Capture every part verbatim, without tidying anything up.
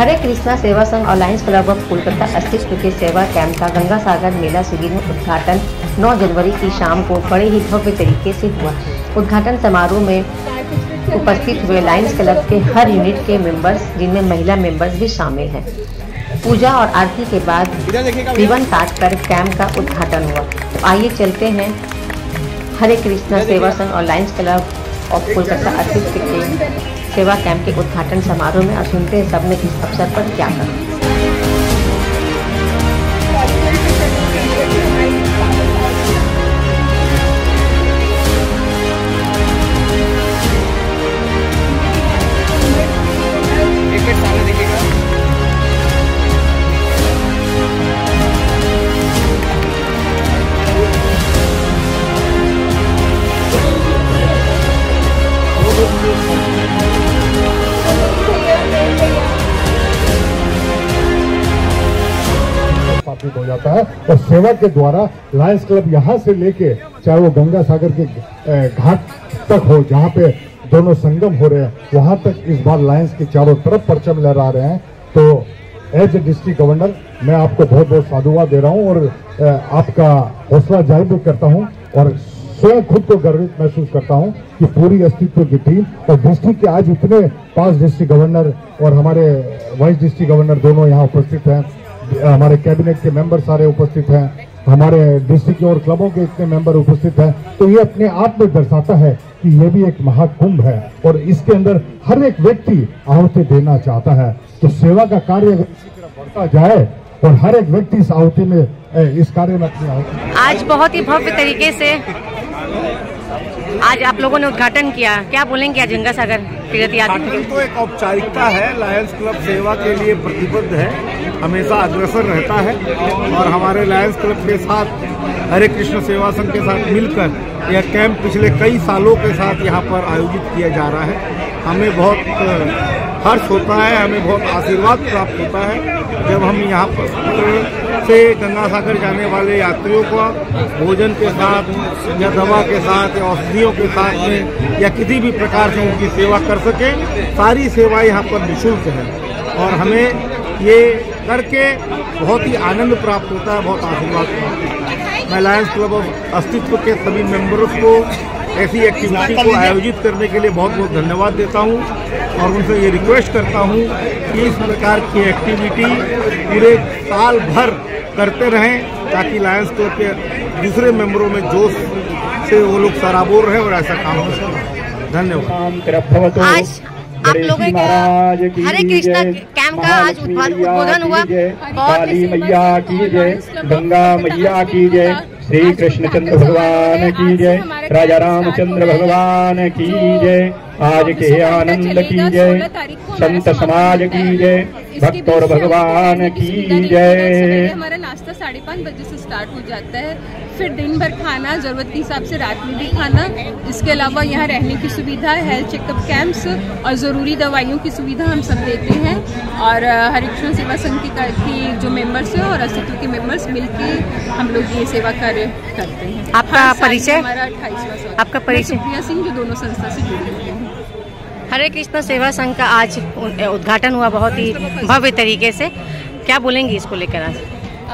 हरे कृष्णा सेवा संघ alliance club of Kolkata अस्तित्व के सेवा कैंप का गंगा सागर मेला शिविर में उद्घाटन नौ जनवरी की शाम को बड़े ही भव्य तरीके से हुआ। उद्घाटन समारोह में उपस्थित हुए लायंस क्लब के हर यूनिट के मेंबर्स, जिनमें महिला मेंबर्स भी शामिल हैं। पूजा और आरती के बाद रिबन काट कर कैंप का उद्घाटन हुआ। तो आइए चलते हैं हरे कृष्णा सेवा संघ और लायंस क्लब ऑफ कोलकाता अस्तित्व के सेवा कैंप के उद्घाटन समारोह में और सुनते हैं सबने इस अवसर पर क्या कहा। स्थापित हो जाता है और सेवा के द्वारा लायंस क्लब यहाँ से लेके चाहे वो गंगा सागर के घाट तक हो, जहाँ पे दोनों संगम हो रहे हैं, वहां तक इस बार लायंस के चारों तरफ परचम लहरा रहे हैं। तो एज ए डिस्ट्रिक्ट गवर्नर मैं आपको बहुत बहुत साधुवाद दे रहा हूँ और आपका हौसला जाहिर भी करता हूँ और स्वयं खुद को गर्वित महसूस करता हूं कि पूरी अस्तित्व की टीम और डिस्ट्रिक्ट के आज इतने पांच डिस्ट्रिक्ट गवर्नर और हमारे वाइस डिस्ट्रिक्ट गवर्नर दोनों यहाँ उपस्थित हैं, हमारे कैबिनेट के मेंबर सारे उपस्थित हैं, हमारे डिस्ट्रिक्ट और क्लबों के इतने मेंबर उपस्थित हैं। तो ये अपने आप में दर्शाता है कि ये भी एक महाकुंभ है और इसके अंदर हर एक व्यक्ति आहुति देना चाहता है। तो सेवा का कार्य इसी तरह बढ़ता जाए और हर एक व्यक्ति इस आहुति में इस कार्य में अपनी आहुति। आज बहुत ही भव्य तरीके से आज आप लोगों ने उद्घाटन किया, क्या बोलेंगे आज गंगा सागर तीर्थ यात्रा? तो एक औपचारिकता है, लायंस क्लब सेवा के लिए प्रतिबद्ध है, हमेशा अग्रसर रहता है और हमारे लायंस क्लब के साथ हरे कृष्ण सेवा संघ के साथ मिलकर यह कैंप पिछले कई सालों के साथ यहाँ पर आयोजित किया जा रहा है। हमें बहुत हर्ष होता है, हमें बहुत आशीर्वाद प्राप्त होता है जब हम यहाँ पर से गंगा सागर जाने वाले यात्रियों को भोजन के साथ या दवा के साथ या औषधियों के साथ में या किसी भी प्रकार से उनकी सेवा कर सके। सारी सेवा यहाँ पर निःशुल्क है और हमें ये करके बहुत ही आनंद प्राप्त होता है, बहुत आशीर्वाद प्राप्त होता है। मैं लायंस क्लब ऑफ अस्तित्व के सभी मेंबर्स को ऐसी एक्टिविटी को आयोजित करने के लिए बहुत बहुत धन्यवाद देता हूं और उनसे ये रिक्वेस्ट करता हूं कि इस प्रकार की एक्टिविटी पूरे साल भर करते रहें ताकि लायंस क्लब के दूसरे मेंबरों में जोश से वो लोग सराबोर रहे और ऐसा काम हो सके। धन्यवाद। आज आप लोगों का हरे कृष्णा कैंप का आज उद्घाटन हुआ। काली मैया की जय, गंगा मैया की जय, श्री कृष्णचंद्र भगवान की जय, राजा रामचंद्र भगवान की जय, आज के आनंद की जय, संत समाज की जय, भक्त और भगवान की जय। हमारा नाश्ता साढ़े पाँच बजे से स्टार्ट हो जाता है, फिर दिन भर खाना जरूरत के हिसाब से, रात में भी खाना। इसके अलावा यहाँ रहने की सुविधा, हेल्थ चेकअप कैंप्स और ज़रूरी दवाइयों की सुविधा हम सब देते हैं। और हरे कृष्ण सेवा संघ की जो मेंबर्स हैं और अस्तित्व के मेंबर्स मिलकर हम लोग ये सेवा कार्य करते हैं। आपका परिचय? हमारा अट्ठाईसवां साल। आपका परिचय? सुप्रिया सिंह, जो दोनों संस्था से जुड़ी हुई है। हरे कृष्णा सेवा संघ का आज उद्घाटन हुआ बहुत ही भव्य तरीके से, क्या बोलेंगे इसको लेकर? आज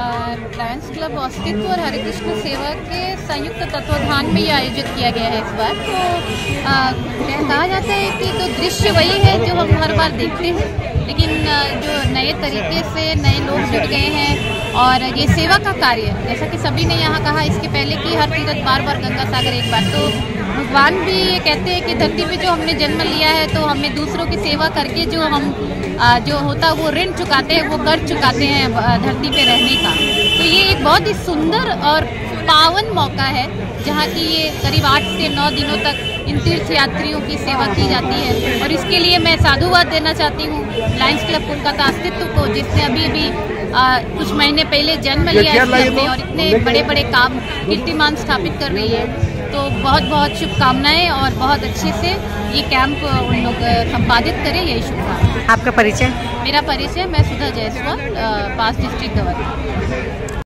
लायंस क्लब अस्तित्व और हरे कृष्ण सेवा के संयुक्त तत्वाधान में ये आयोजित किया गया है इस बार। तो आ, कहा जाता है कि तो दृश्य वही है जो हम हर बार देखते हैं, लेकिन जो नए तरीके से नए लोग जुड़ गए हैं और ये सेवा का कार्य, जैसा कि सभी ने यहाँ कहा इसके पहले कि हर तीर्थ बार बार गंगा सागर एक बार, तो भगवान भी ये कहते हैं कि धरती पे जो हमने जन्म लिया है तो हमें दूसरों की सेवा करके जो हम आ, जो होता वो ऋण चुकाते हैं, वो कर चुकाते हैं धरती पे रहने का। तो ये एक बहुत ही सुंदर और पावन मौका है जहाँ की ये करीब आठ से नौ दिनों तक इन तीर्थ यात्रियों की सेवा की जाती है और इसके लिए मैं साधुवाद देना चाहती हूँ लायंस क्लब कोलकाता अस्तित्व को, जिसने अभी अभी आ, कुछ महीने पहले जन्म लिया है और इतने बड़े बड़े काम कीर्तिमान स्थापित कर रही है। तो बहुत बहुत शुभकामनाएं और बहुत अच्छे से ये कैंप उन लोग संपादित करें, यही शुभकामनाएं। आपका परिचय? मेरा परिचय, मैं Sudha Jaiswal, past district governor.